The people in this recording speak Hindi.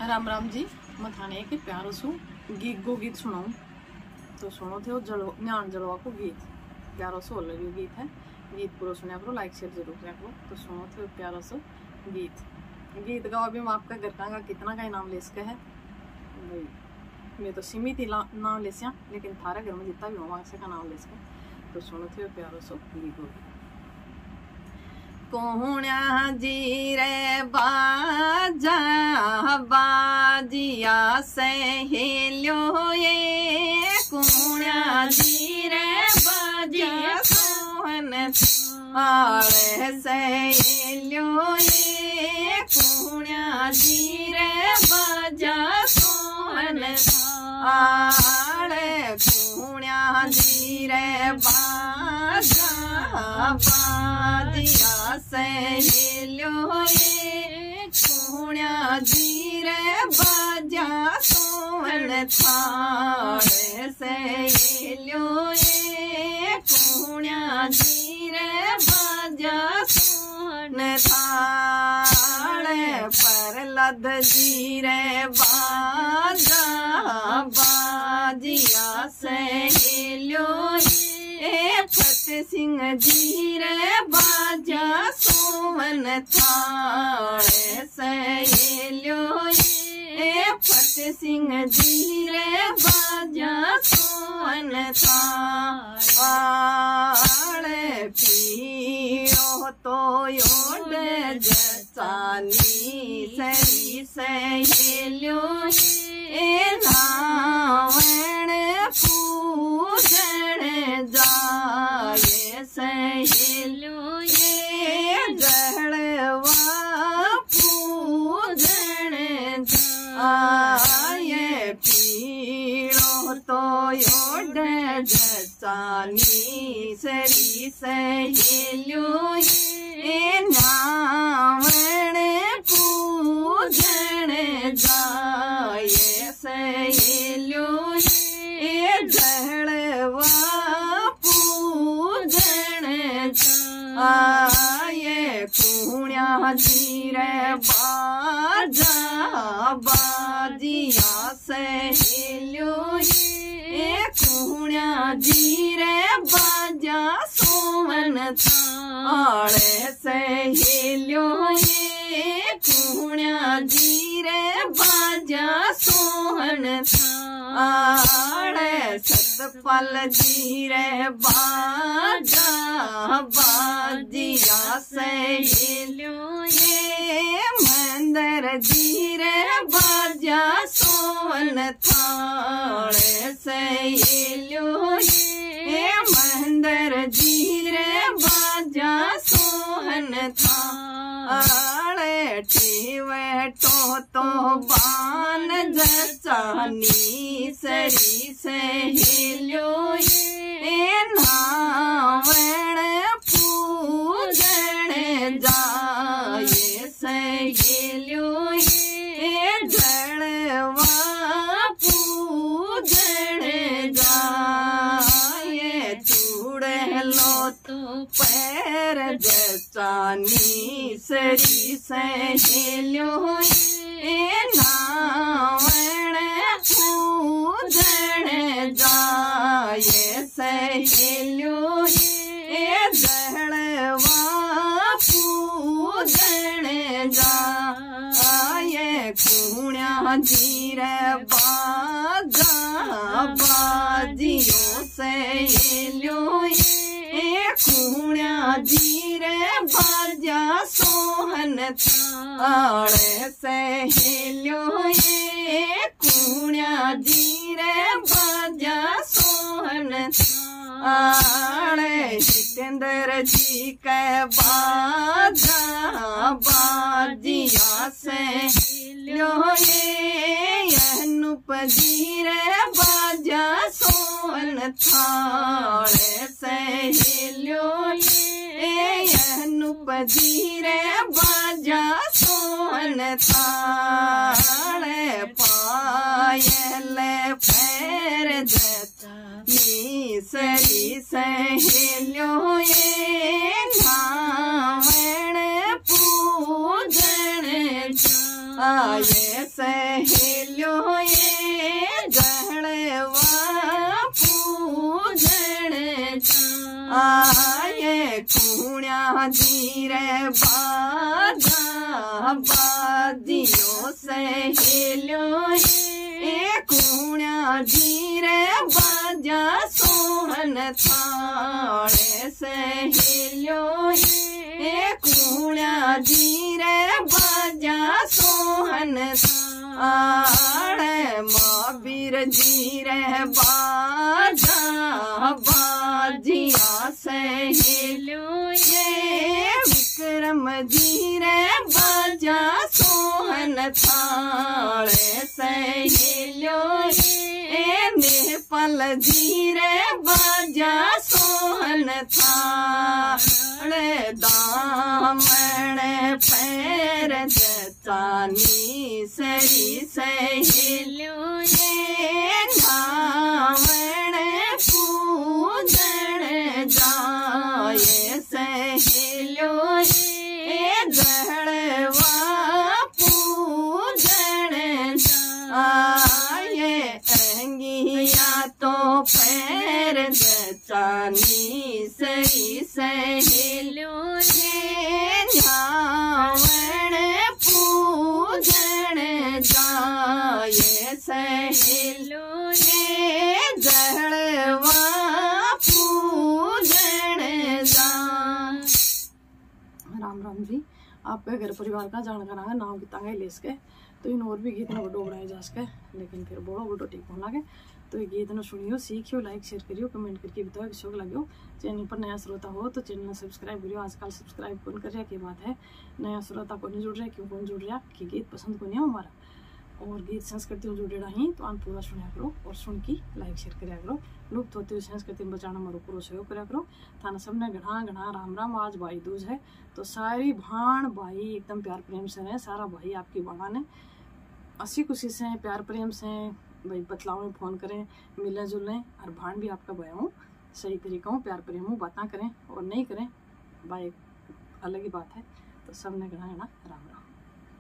राम राम जी। मैं थाने के प्यारो सु गीत सुनाऊं तो सुनो थे ज्ञान जलवा को गीत प्यारो सो लगे गीत है। गीत पूरा सुना करो, लाइक शेयर जरूर किया करो। तो सुनो थे प्यारो सो गीत गाओ। अभी मैं आपका घर का कितना का इनाम ले सका है भाई, मैं तो सीमित ही नाम ले सिया, लेकिन थारा घर में जितना भी होगा का नाम ले सका। तो सुनो थे प्यारो सो गीत। कोहण्या जी रे बाजा बाजिया सहेलियो ये, कोहण्या जी रे बाजिया सोहन आवे सहेलियो ये, कोहण्या जी रे बाजा सोहन आड़े, कोहण्या जी रे बाजा बाजिया सहेलियो ये, कोहण्या जी रे बाजा सोहन थाड़े सहेलियो ये, कोहण्या जी रे बाजा सोहन थाड़े, पर लद जी रे बाजा बाजिया सहेलियो ये, फतेह सिंह जी रे बाजा सोहन थाड़े सहेलियो ये, फतेह सिंह जी रे बाजा सोहन थाड़े, पियो तो योड जसानी सरी सहेलियो ये, नावण पूजन जाए सहेलियो ये, जड़वा पूजन जाए, पीड़ो तो योड जसानी सरी सहेलियो ये, नावण पूजन जाए सहेलियो ये, जड़वा पूजन जाए, कोहण्या जी रे बाजा बाजिया सहेलियो ये, कोहण्या जी रे बाजा सोहन थाड़े सहेलियो ये, कोहण्या जी रे बाजा सोहन थाड़े, सतपाल जी रे बाजा बाजिया सहेलियो ये, मंदर जी रे बाजा सोहन थाड़े सहेलियो ये, मंदर जी रे बाजा सोहन थाड़े, ठेवे तो बान जसानी सरी सहेलियो ये, नावण पूजन जाए सहेलियो ये, जड़वा पूजन जाए, चूड़े लो तो पैर जसानी सरी सहेलियो ये, नावण पूजन जाए सहेलियो ये, जड़वा पूजन जाए, कोहण्या जी रे बाजा बाजियो सहेलियो ये, कोहण्या जी रे बाजा सोहन थाड़े सहेलियो ये, कोहण्या जी रे बाजा सोहन थाड़े, जितेंद्र जी के बाजा बाजिया सहेलियो ये, अनूप जी रे बाजा सोहन थाड़े सहेलियो ये, अनूप जी रे बाजा सोहन थाड़े, पायल पैर जसानी सरी सहेलियो ये, नावण पूजन ये सहेलियों ये जड़वा पूजन आए कुणिया जी रे बाजा बाजियो सहेलियों ये कुणिया जी रे बाजा सोहन थाने सहेलियों ये कुणिया जी रे बाजा सोहन थाने महावीर जी रे बाजा बाजिया सहेलियों ये विक्रम जी रे बाजा सोहन थाने सहेलियों ये नेपाल जी रे बाजा सोहन थाने दामन पैर चानी सरी सहेलियों ये धामन पूजन जाए सहेलियों ये जड़वा पूजन जाए अंगिया तो पैर चानी सरी सहेलियों ये धामन पूजन जाए सहेलियों ये जड़वा पूजन जा। राम राम जी। आपके घर परिवार का जानकर नाम कितांगे ले सके तो इन और भी गीत न बड़ो बनाए जा सके, लेकिन फिर बड़ो बड़ो ठीक होना के तो ये गीत न सुनियो, सीखियो, लाइक शेयर करियो, कमेंट करके बताओ कि शौक लगे। चैनल पर नया श्रोता हो तो चैनल सब्सक्राइब करियो। आजकल सब्सक्राइब कौन कर रहा की बात है, नया श्रोता को नहीं जुड़ रहा, क्यों कौन जुड़ रहा कि गीत पसंद को नहीं है हमारा, और गीत संस्कृति में जुड़े रही तो आन पूरा सुना करो और सुन की लाइक शेयर कराया करो। लुप्त होते हुए संस्कृति में बचाना मारो पूरा सहयोग कराया करो। थाना सबने घना घना राम राम। आज भाई दूज है तो सारी भाण भाई एकदम प्यार प्रेम से रहे, सारा भाई आपकी बहन है, हंसी खुशी से प्यार प्रेम से भाई बतलाओ में फोन करें, मिलें जुलें, और भाण भी आपका भाई हूँ, सही तरीका हूँ, प्यार प्रेम हूँ, बातें करें और नहीं करें भाई अलग ही बात है। तो सबने घना घना राम राम।